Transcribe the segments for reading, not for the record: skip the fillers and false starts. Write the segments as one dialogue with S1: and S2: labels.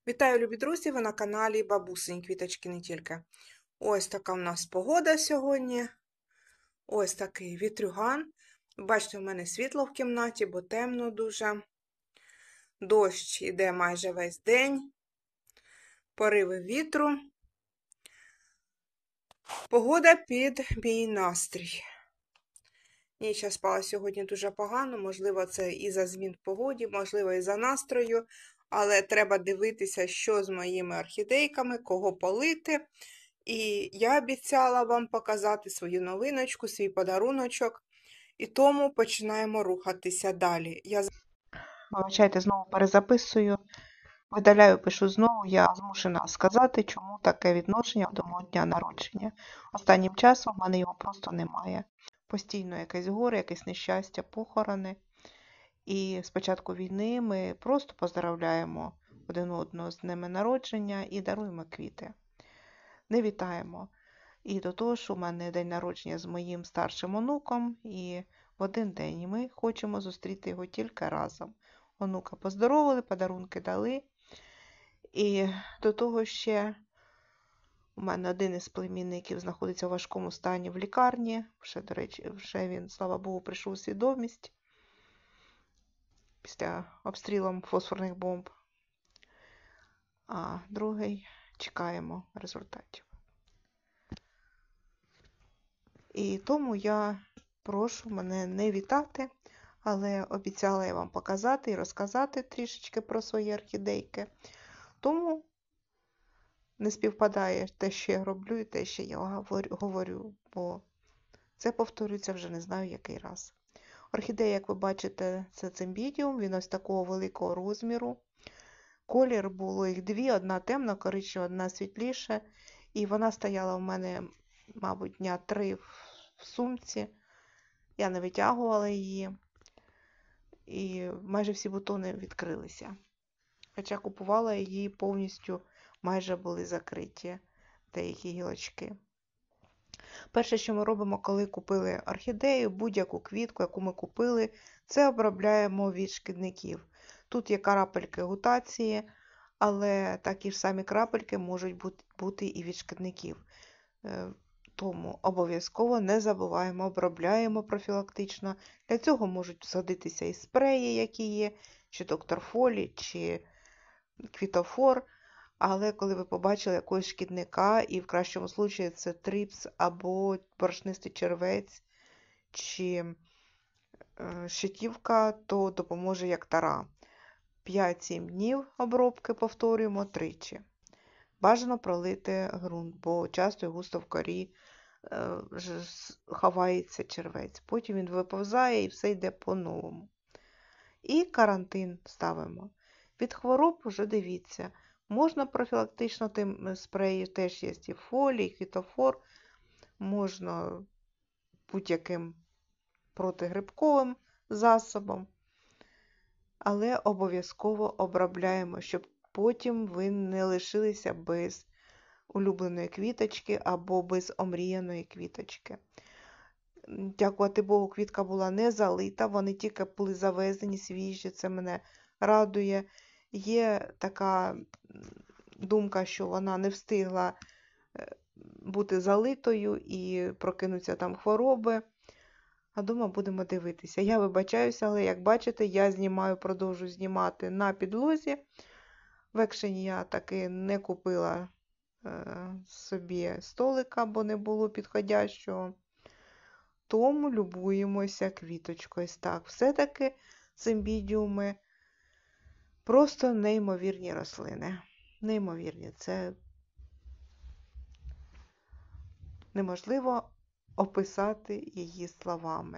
S1: Вітаю, любі друзі! Ви на каналі Бабусині Квіточки не тільки. Ось така в нас погода сьогодні. Ось такий вітрюган. Бачите, у мене світло в кімнаті, бо темно дуже. Дощ іде майже весь день. Пориви вітру. Погода під мій настрій. Ніч я спала сьогодні дуже погано. Можливо, це і за змін в погоді, можливо, і за настрою. Але треба дивитися, що з моїми орхідейками, кого полити. І я обіцяла вам показати свою новиночку, свій подаруночок. І тому починаємо рухатися далі.
S2: Вибачайте, знову перезаписую, видаляю, пишу знову, я змушена сказати, чому таке відношення до мого дня народження. Останнім часом в мене його просто немає. Постійно якесь горе, якесь нещастя, похорони. І з початку війни ми просто поздравляємо один одного з днями народження і даруємо квіти. Не вітаємо. І до того ж, у мене день народження з моїм старшим онуком, і в один день і ми хочемо зустріти його тільки разом. Онука поздоровили, подарунки дали. І до того ще у мене один із племінників знаходиться в важкому стані в лікарні. До речі, вже він, слава Богу, прийшов у свідомість після обстрілу фосфорних бомб. А другий чекаємо результатів. І тому я прошу мене не вітати, але обіцяла я вам показати і розказати трішечки про свої орхідейки. Тому не співпадає те, що я роблю, і те, що я говорю, бо це повторюється вже не знаю який раз. Орхідея, як ви бачите, це цимбідіум, він ось такого великого розміру. Колір було їх дві, одна темно-коричнева, одна світліша. І вона стояла в мене, мабуть, дня 3 в сумці. Я не витягувала її. І майже всі бутони відкрилися. Хоча купувала її повністю, майже були закриті деякі гілочки. Перше, що ми робимо, коли купили орхідею, будь-яку квітку, яку ми купили, це обробляємо від шкідників. Тут є крапельки гутації, але такі ж самі крапельки можуть бути і від шкідників. Тому обов'язково не забуваємо, обробляємо профілактично. Для цього можуть садитися і спреї, які є, чи доктор Фолі, чи квітофор. Але коли ви побачили якогось шкідника, і в кращому случаї це трипс або борошнистий червець, чи щитівка, то допоможе як тара. 5-7 днів обробки повторюємо тричі. Бажано пролити ґрунт, бо часто і густо в корі ховається червець. Потім він виповзає і все йде по-новому. І карантин ставимо. Від хвороб вже дивіться. Можна профілактично тим спреї, теж є і фолій, і квітофор. Можна будь-яким протигрибковим засобом. Але обов'язково обробляємо, щоб потім ви не лишилися без улюбленої квіточки або без омріяної квіточки. Дякувати Богу, квітка була не залита, вони тільки були завезені свіжі, це мене радує. Є така думка, що вона не встигла бути залитою і прокинуться там хвороби. А дома будемо дивитися. Я вибачаюся, але як бачите, я продовжую знімати на підлозі. В екшені я таки не купила собі столика, бо не було підходящого. Тому любуємося квіточкою. Так, все-таки цимбідіуми просто неймовірні рослини. Неймовірні. Це неможливо описати її словами.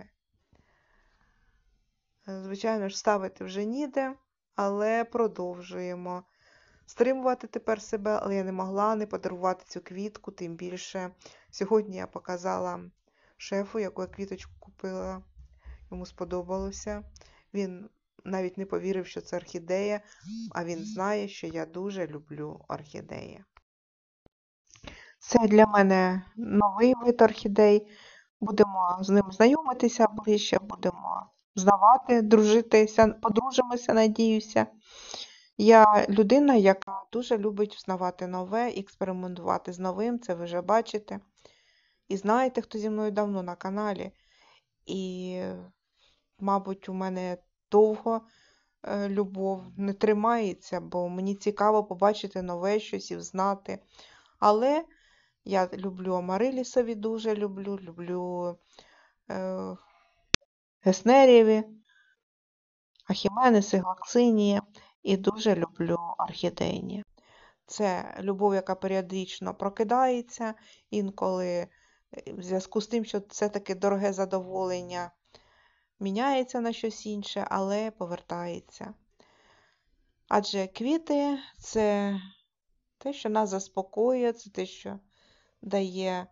S2: Звичайно ж, ставити вже ніде, але продовжуємо. Стримувати тепер себе, але я не могла не подарувати цю квітку, тим більше. Сьогодні я показала шефу, яку я квіточку купила. Йому сподобалося. Він навіть не повірив, що це орхідея, а він знає, що я дуже люблю орхідеї. Це для мене новий вид орхідей. Будемо з ним знайомитися ближче, будемо знавати, дружитися, подружимося, надіюся. Я людина, яка дуже любить взнавати нове, експериментувати з новим, це ви вже бачите. І знаєте, хто зі мною давно на каналі. І, мабуть, у мене довго любов не тримається, бо мені цікаво побачити нове щось і взнати. Але я люблю Амарилісові, дуже люблю е, Геснерєві, Ахіменеси, Глаксинії і дуже люблю орхідейні. Це любов, яка періодично прокидається, інколи в зв'язку з тим, що це таке дороге задоволення, міняється на щось інше, але повертається. Адже квіти – це те, що нас заспокоює, це те, що дає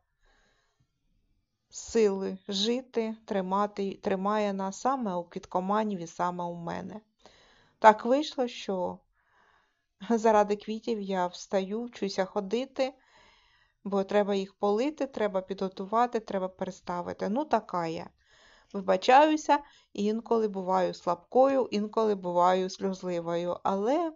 S2: сили жити, тримає нас саме у квіткоманів саме у мене. Так вийшло, що заради квітів я встаю, вчуся ходити, бо треба їх полити, треба підготувати, треба переставити. Ну, така я. Вибачаюся, інколи буваю слабкою, інколи буваю сльозливою, але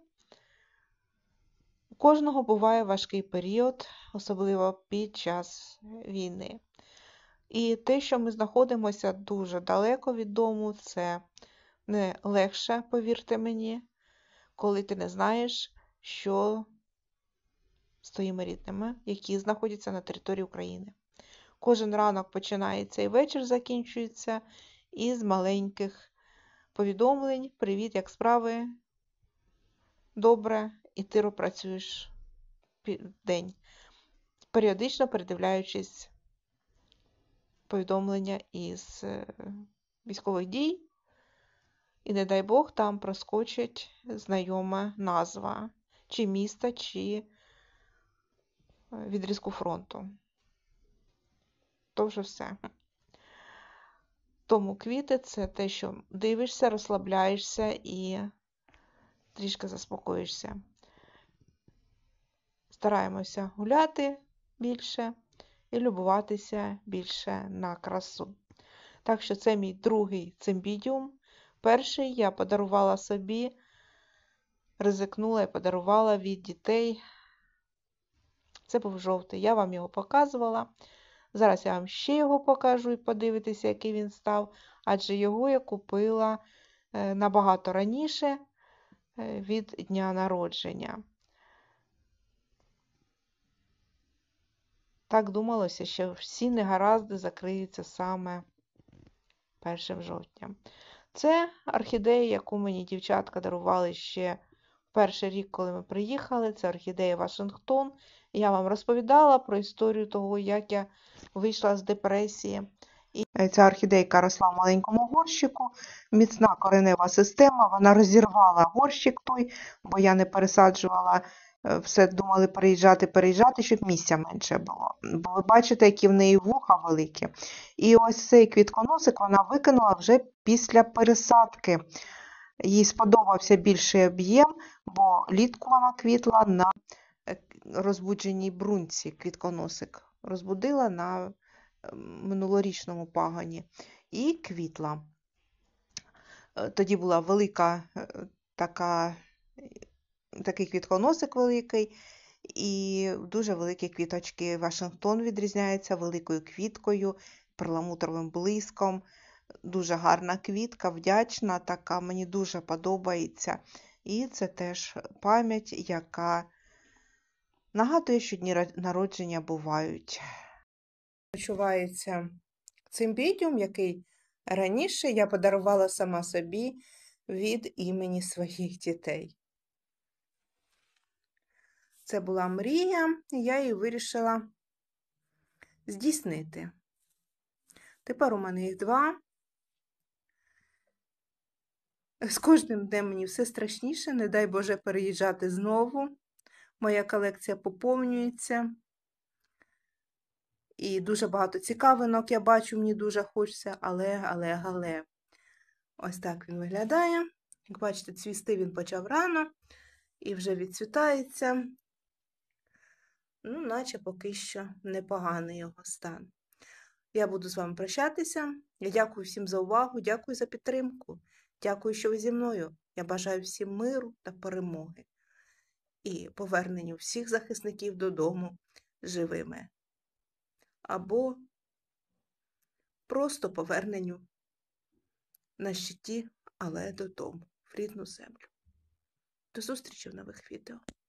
S2: у кожного буває важкий період, особливо під час війни. І те, що ми знаходимося дуже далеко від дому, це не легше, повірте мені, коли ти не знаєш, що з твоїми рідними, які знаходяться на території України. Кожен ранок починається і вечір закінчується із маленьких повідомлень. Привіт, як справи? Добре, і ти працюєш день, періодично передивляючись повідомлення із військових дій, і, не дай Бог, там проскочить знайома назва чи міста, чи відрізку фронту. То вже все. Тому квіти – це те, що дивишся, розслабляєшся і трішки заспокоїшся. Стараємося гуляти більше і любуватися більше на красу. Так що це мій другий цимбідіум. Перший я подарувала собі, ризикнула і подарувала від дітей. Це був жовтий. Я вам його показувала. Зараз я вам ще його покажу і подивитися, який він став. Адже його я купила набагато раніше від дня народження. Так думалося, що всі негаразди закриються саме 1 жовтня. Це орхідея, яку мені дівчатка дарували ще в перший рік, коли ми приїхали. Це орхідея Вашингтон. Я вам розповідала про історію того, як я вийшла з депресії. І ця орхідейка росла в маленькому горщику, міцна коренева система, вона розірвала горщик той, бо я не пересаджувала, все думали переїжджати, щоб місця менше було. Бо ви бачите, які в неї вуха великі. І ось цей квітконосик вона викинула вже після пересадки. Їй сподобався більший об'єм, бо влітку вона квітла на розбудженій бруньці, квітконосик. Розбудила на минулорічному пагоні і квітла. Тоді була велика такий квітконосик великий і дуже великі квіточки. Вашингтон відрізняється великою квіткою, перламутровим блиском. Дуже гарна квітка, вдячна така, мені дуже подобається. І це теж пам'ять, яка нагадує, що дні народження бувають.
S1: Почувається цимбідіум, який раніше я подарувала сама собі від імені своїх дітей. Це була мрія, і я її вирішила здійснити. Тепер у мене їх 2. З кожним днем мені все страшніше, не дай Боже переїжджати знову. Моя колекція поповнюється. І дуже багато цікавинок я бачу, мені дуже хочеться, але. Ось так він виглядає. Як бачите, цвісти він почав рано і вже відцвітається. Ну, наче поки що непоганий його стан. Я буду з вами прощатися. Я дякую всім за увагу, дякую за підтримку. Дякую, що ви зі мною. Я бажаю всім миру та перемоги і поверненню всіх захисників додому живими. Або просто поверненню на щиті, але додому, в рідну землю. До зустрічі в нових відео.